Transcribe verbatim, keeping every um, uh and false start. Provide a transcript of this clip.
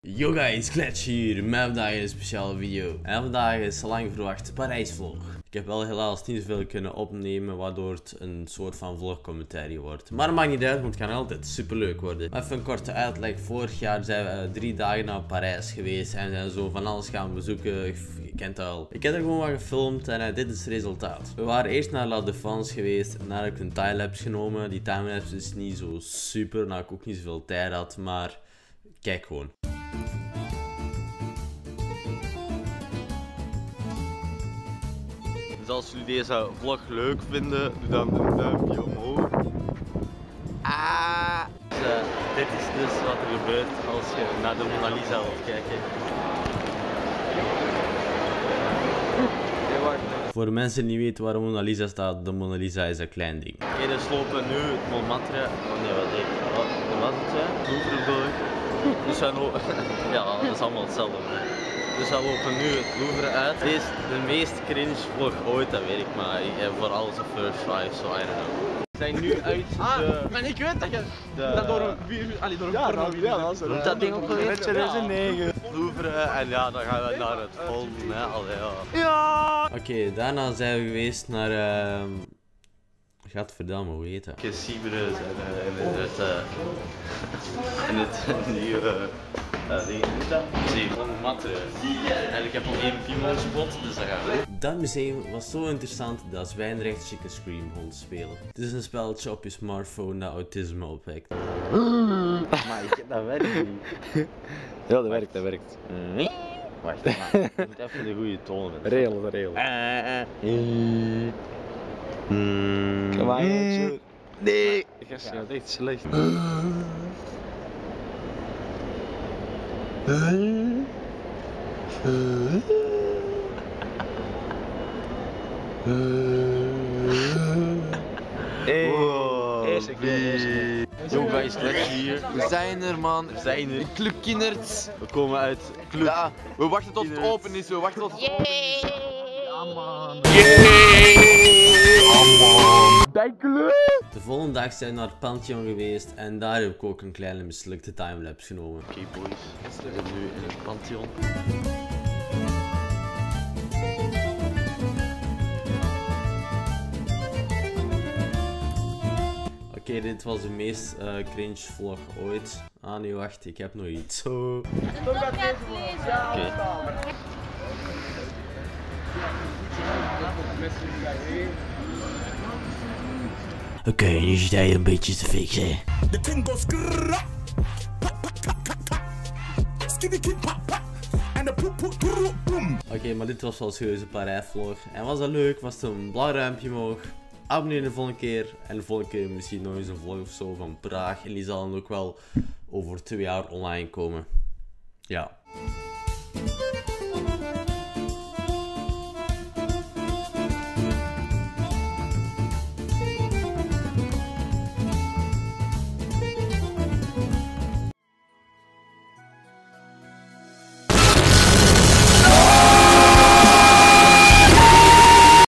Yo guys, Klets hier, met vandaag een speciale video. En vandaag is de lang verwachte Parijsvlog. Ik heb wel helaas niet zoveel kunnen opnemen, waardoor het een soort van vlogcommentary wordt. Maar dat maakt niet uit, want het kan altijd super leuk worden. Even een korte uitleg. Vorig jaar zijn we uh, drie dagen naar Parijs geweest en zijn zo van alles gaan bezoeken. Je kent het al. Ik heb er gewoon wat gefilmd en uh, dit is het resultaat. We waren eerst naar La Défense geweest en daar heb ik een timelapse genomen. Die timelapse is niet zo super, nou ik ook niet zoveel tijd had, maar kijk gewoon. Dus als jullie deze vlog leuk vinden, doe dan een duimpje omhoog. Ah. Dus, uh, dit is dus wat er gebeurt als je naar de Mona Lisa wilt kijken. Voor de mensen die niet weten waar de Mona Lisa staat, de Mona Lisa is een klein ding. Oké, dus lopen nu het Montmartre. Oh nee, wat ik. Wat, wat is het? Hè? Louvre bedoel ik. Dus we lopen. Ja, dat is allemaal hetzelfde. Dus we lopen nu het Louvre uit. Dit is de meest cringe vlog ooit, dat weet ik, maar vooral de first five, so I don't know. We zijn nu uit de... Ah, maar ik weet dat je de... dat door een vuur... Allee, door een ja, porno... Ja, dat is Hoe dat ding ook geweest? tweeduizend negen. Louvre en ja, dan gaan we naar het volgende, hè. Allee, ja. Ja! Oké, okay, daarna zijn we geweest naar... Uh... Gaat verdamme, hoe heet dat? Cyprus en uh, in het... Uh... in het nieuwe... Uh, ding, hoe is dat? Museum Montmartre. En ik heb nog één Piemon spot, dus dat gaan we. Dat museum was zo interessant dat Zwijnrecht Chicken Scream kon spelen. Het is een spelletje op je smartphone dat autisme opwekt. Maar ik, dat werkt niet. Ja, dat werkt, dat werkt. Nee. Wacht, maar je moet even de goede toon hebben. Regel, regel. Kom maar, joh. Nee! Ik ga snel, echt slecht. Hey, wow. Eerste keer, eerste keer. Yo guys, Klets hier. We zijn er, man. We zijn er. Club Kinderts. We komen uit Club. Ja, we wachten tot het open is. We wachten tot het open is. Ja, man. Bij Club. De volgende dag zijn we naar het Pantheon geweest en daar heb ik ook een kleine mislukte timelapse genomen. Oké okay, boys, we zijn nu in het Pantheon. Oké, okay, dit was de meest uh, cringe vlog ooit. Ah nee, wacht, ik heb nog iets. Zo. Oké. Okay. Oké, okay, nu zit hij een beetje te fixen. Oké, okay, maar dit was wel serieus een Parijsvlog. En was dat leuk? Was het een blauw ruimpje omhoog? Abonneer de volgende keer. En de volgende keer misschien nog eens een vlog of zo van Praag. En die zal dan ook wel over twee jaar online komen. Ja.